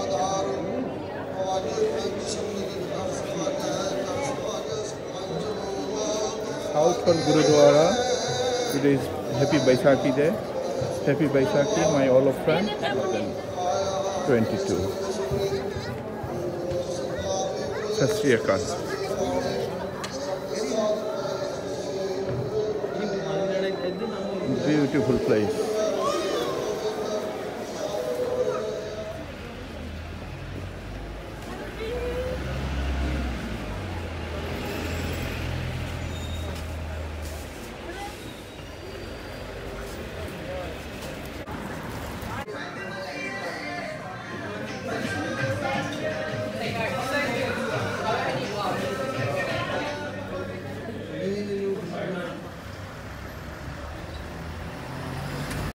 Southall Gurudwara. Today is Happy Baisakhi Day. Happy Baisakhi, my all of friend. 22. Sat Shri Akal. Beautiful place.